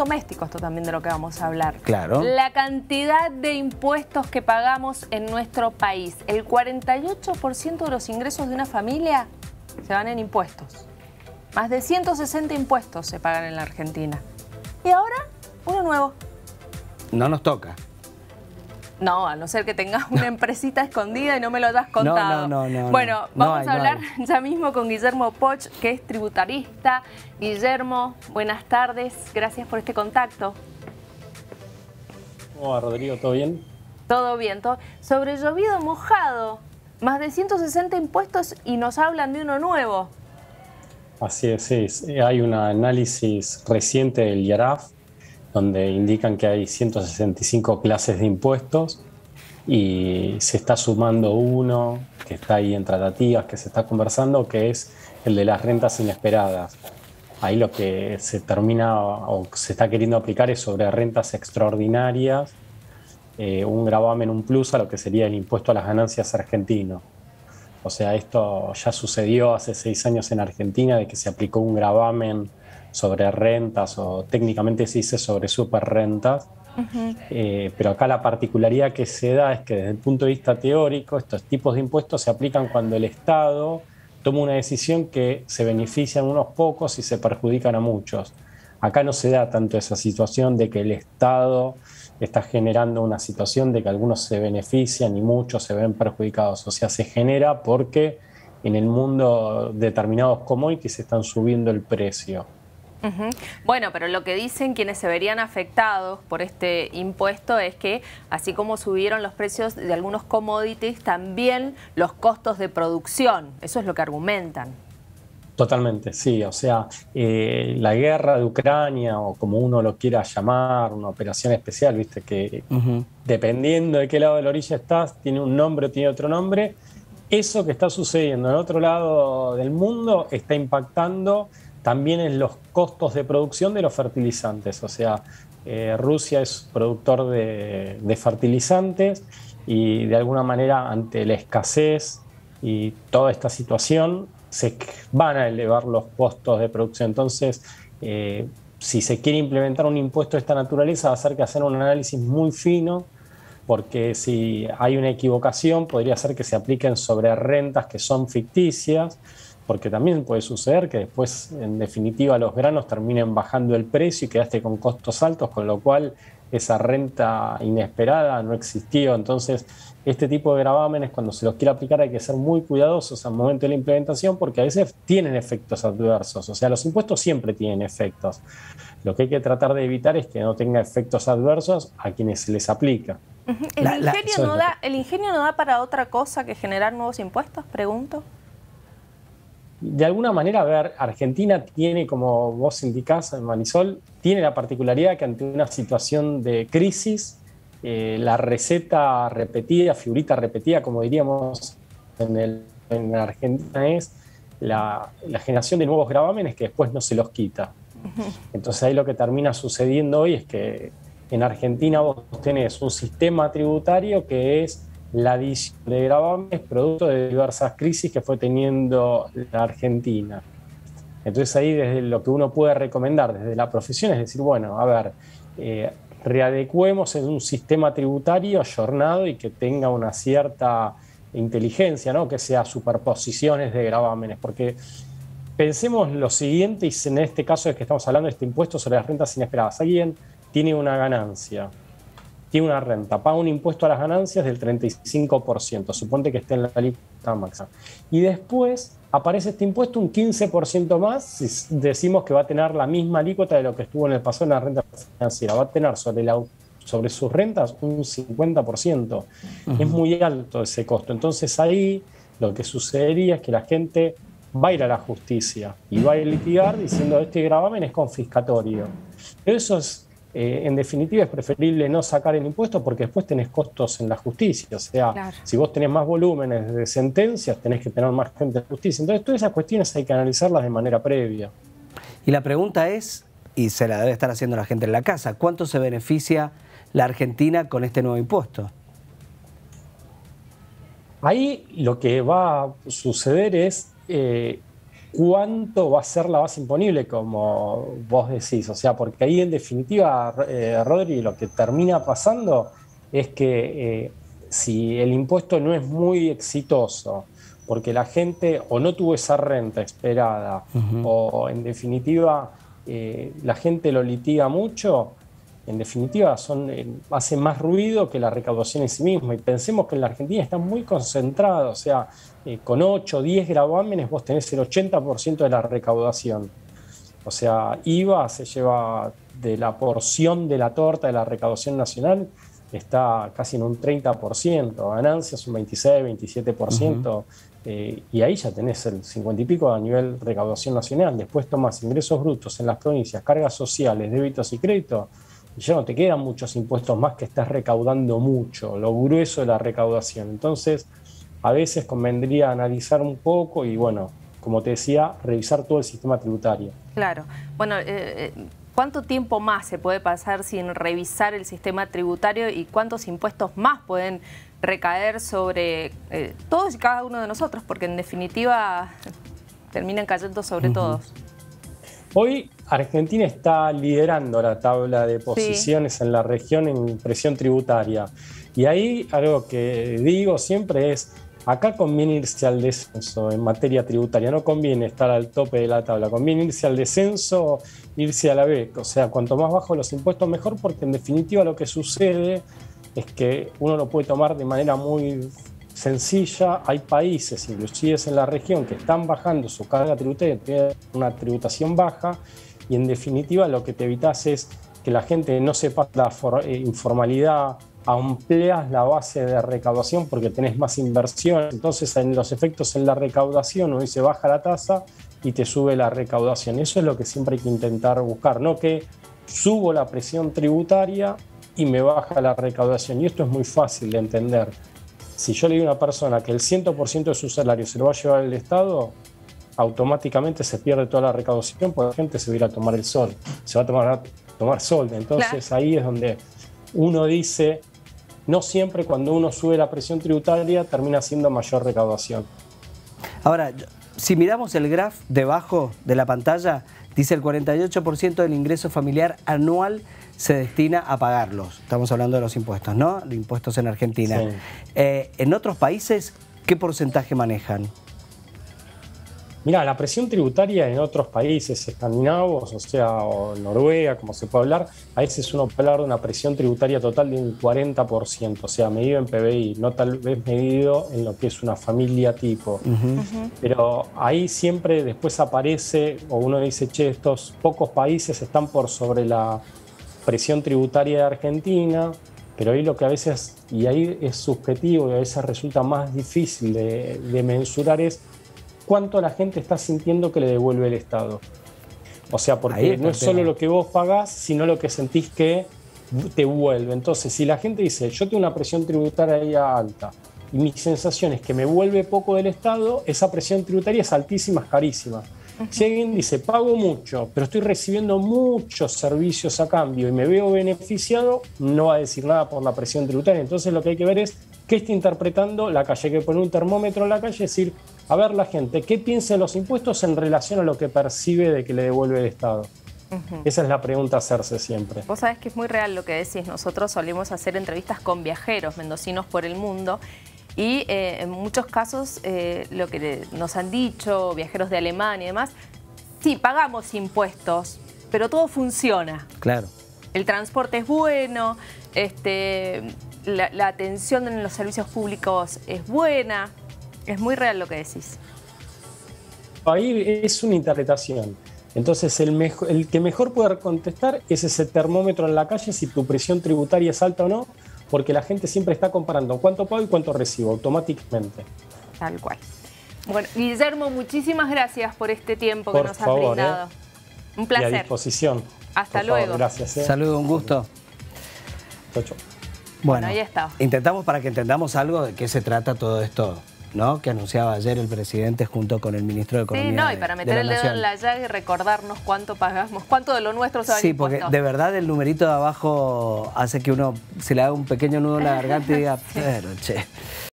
doméstico, esto también de lo que vamos a hablar. Claro. La cantidad de impuestos que pagamos en nuestro país. El 48% de los ingresos de una familia se van en impuestos. Más de 160 impuestos se pagan en la Argentina. Y ahora, uno nuevo. No nos toca. No, a no ser que tengas una empresita escondida y no me lo hayas contado. No. Bueno, vamos a hablar no ya mismo con Guillermo Poch, que es tributarista. Guillermo, buenas tardes. Gracias por este contacto. ¿Cómo va, Rodrigo? ¿Todo bien? Todo bien. Sobre llovido mojado, más de 160 impuestos y nos hablan de uno nuevo. Así es, sí. Hay un análisis reciente del IARAF donde indican que hay 165 clases de impuestos y se está sumando uno que está ahí en tratativas, que se está conversando, que es el de las rentas inesperadas. Ahí lo que se termina o se está queriendo aplicar es sobre rentas extraordinarias, un gravamen, un plus a lo que sería el impuesto a las ganancias argentino. O sea, esto ya sucedió hace 6 años en Argentina, de que se aplicó un gravamen sobre rentas, o técnicamente se dice sobre superrentas. Pero acá la particularidad que se da es que desde el punto de vista teórico estos tipos de impuestos se aplican cuando el Estado toma una decisión que se benefician unos pocos y se perjudican a muchos. Acá no se da tanto esa situación de que el Estado está generando una situación de que algunos se benefician y muchos se ven perjudicados. O sea, se genera porque en el mundo determinados commodities se están subiendo el precio. Bueno, pero lo que dicen quienes se verían afectados por este impuesto es que así como subieron los precios de algunos commodities, también los costos de producción. Eso es lo que argumentan. Totalmente, sí. O sea, la guerra de Ucrania, o como uno lo quiera llamar, una operación especial, viste que dependiendo de qué lado de la orilla estás, tiene un nombre o tiene otro nombre. Eso que está sucediendo en otro lado del mundo está impactando también en los costos de producción de los fertilizantes. O sea, Rusia es productor de fertilizantes y de alguna manera ante la escasez y toda esta situación se van a elevar los costos de producción. Entonces, si se quiere implementar un impuesto de esta naturaleza, va a ser que hacer un análisis muy fino, porque si hay una equivocación podría ser que se apliquen sobre rentas que son ficticias, porque también puede suceder que después, en definitiva, los granos terminen bajando el precio y quedaste con costos altos, con lo cual esa renta inesperada no existió. Entonces, este tipo de gravámenes, cuando se los quiere aplicar, hay que ser muy cuidadosos al momento de la implementación, porque a veces tienen efectos adversos. O sea, los impuestos siempre tienen efectos. Lo que hay que tratar de evitar es que no tenga efectos adversos a quienes se les aplica. ¿El ingenio no da para otra cosa que generar nuevos impuestos? Pregunto. De alguna manera, a ver, Argentina tiene, como vos indicás, Marisol, tiene la particularidad que ante una situación de crisis, la receta repetida, figurita repetida, como diríamos en Argentina, es la generación de nuevos gravámenes que después no se los quita. Entonces ahí lo que termina sucediendo hoy es que en Argentina vos tenés un sistema tributario que es la adición de gravámenes producto de diversas crisis que fue teniendo la Argentina. Entonces ahí desde lo que uno puede recomendar desde la profesión es decir, bueno, a ver, readecuemos en un sistema tributario ayornado y que tenga una cierta inteligencia, ¿no? Que sea superposiciones de gravámenes, porque pensemos lo siguiente, y en este caso es que estamos hablando de este impuesto sobre las rentas inesperadas. Alguien tiene una ganancia, tiene una renta, paga un impuesto a las ganancias del 35%, suponte que esté en la alícuota máxima. Y después aparece este impuesto un 15% más, si decimos que va a tener la misma alícuota de lo que estuvo en el pasado en la renta financiera, va a tener sobre sus rentas un 50%. Es muy alto ese costo. Entonces ahí lo que sucedería es que la gente va a ir a la justicia y va a litigar diciendo este gravamen es confiscatorio. Pero eso es, en definitiva, es preferible no sacar el impuesto porque después tenés costos en la justicia. O sea, claro, si vos tenés más volúmenes de sentencias, tenés que tener más gente en la justicia. Entonces, todas esas cuestiones hay que analizarlas de manera previa. Y la pregunta es, y se la debe estar haciendo la gente en la casa, ¿cuánto se beneficia la Argentina con este nuevo impuesto? Ahí lo que va a suceder es cuánto va a ser la base imponible, como vos decís. O sea, porque ahí en definitiva, Rodri, lo que termina pasando es que si el impuesto no es muy exitoso, porque la gente o no tuvo esa renta esperada, o en definitiva la gente lo litiga mucho, en definitiva hace más ruido que la recaudación en sí misma. Y pensemos que en la Argentina está muy concentrado, o sea, con 8 o 10 gravámenes vos tenés el 80% de la recaudación. O sea, IVA se lleva de la porción de la torta de la recaudación nacional, está casi en un 30%, ganancias un 26, 27%, y ahí ya tenés el 50 y pico a nivel recaudación nacional. Después tomás ingresos brutos en las provincias, cargas sociales, débitos y créditos, y ya no te quedan muchos impuestos más que estás recaudando mucho, lo grueso de la recaudación. Entonces, a veces convendría analizar un poco y, bueno, como te decía, revisar todo el sistema tributario. Claro. Bueno, ¿cuánto tiempo más se puede pasar sin revisar el sistema tributario y cuántos impuestos más pueden recaer sobre todos y cada uno de nosotros? Porque en definitiva terminan cayendo sobre todos. Hoy Argentina está liderando la tabla de posiciones en la región en presión tributaria. Y ahí algo que digo siempre es, acá conviene irse al descenso en materia tributaria, no conviene estar al tope de la tabla, conviene irse al descenso, irse a la B. O sea, cuanto más bajos los impuestos mejor, porque en definitiva lo que sucede es que uno lo puede tomar de manera muy sencilla. Hay países, inclusive en la región, que están bajando su carga tributaria, tienen una tributación baja, y en definitiva lo que te evitas es que la gente no sepa la informalidad, amplias la base de recaudación porque tenés más inversión. Entonces, en los efectos en la recaudación, uno dice baja la tasa y te sube la recaudación. Eso es lo que siempre hay que intentar buscar, no que subo la presión tributaria y me baja la recaudación. Y esto es muy fácil de entender. Si yo le digo a una persona que el 100% de su salario se lo va a llevar el Estado, automáticamente se pierde toda la recaudación porque la gente se va a ir a tomar el sol, se va a tomar sol. Entonces, claro, ahí es donde uno dice, no siempre cuando uno sube la presión tributaria termina siendo mayor recaudación. Ahora, si miramos el graph debajo de la pantalla, dice el 48% del ingreso familiar anual se destina a pagarlos. Estamos hablando de los impuestos, ¿no? Los impuestos en Argentina. Sí. En otros países, ¿qué porcentaje manejan? Mirá, la presión tributaria en otros países escandinavos, o sea, o Noruega, como se puede hablar, a veces uno puede hablar de una presión tributaria total de un 40%, o sea, medido en PBI, no tal vez medido en lo que es una familia tipo. Pero ahí siempre después aparece, o uno dice, che, estos pocos países están por sobre la presión tributaria de Argentina, pero ahí lo que a veces, y ahí es subjetivo y a veces resulta más difícil de mensurar es cuánto la gente está sintiendo que le devuelve el Estado. O sea, porque no es solo lo que vos pagás, sino lo que sentís que te vuelve. Entonces, si la gente dice, yo tengo una presión tributaria alta y mi sensación es que me vuelve poco del Estado, esa presión tributaria es altísima, es carísima. Si alguien dice, pago mucho, pero estoy recibiendo muchos servicios a cambio y me veo beneficiado, no va a decir nada por la presión tributaria. Entonces, lo que hay que ver es qué está interpretando la calle. Hay que poner un termómetro en la calle y decir, a ver la gente, ¿qué piensa de los impuestos en relación a lo que percibe de que le devuelve el Estado? Esa es la pregunta a hacerse siempre. Vos sabés que es muy real lo que decís. Nosotros solemos hacer entrevistas con viajeros mendocinos por el mundo y en muchos casos lo que nos han dicho viajeros de Alemania y demás, sí, pagamos impuestos, pero todo funciona. Claro. El transporte es bueno, la atención en los servicios públicos es buena. Es muy real lo que decís. Ahí es una interpretación. Entonces, el que mejor puede contestar es ese termómetro en la calle, si tu presión tributaria es alta o no, porque la gente siempre está comparando cuánto pago y cuánto recibo automáticamente. Tal cual. Bueno, Guillermo, muchísimas gracias por este tiempo que nos has brindado. Un placer. Y a disposición. Hasta luego. Gracias. Saludos, un gusto. Chau, chau. Bueno, ahí está. Intentamos para que entendamos algo de qué se trata todo esto, ¿no? Que anunciaba ayer el presidente junto con el ministro de Economía. Sí, no, y para meter el dedo en la llaga y recordarnos cuánto pagamos, cuánto de lo nuestro se va a Sí, porque de verdad el numerito de abajo hace que uno se le haga un pequeño nudo en la garganta y diga, pero che.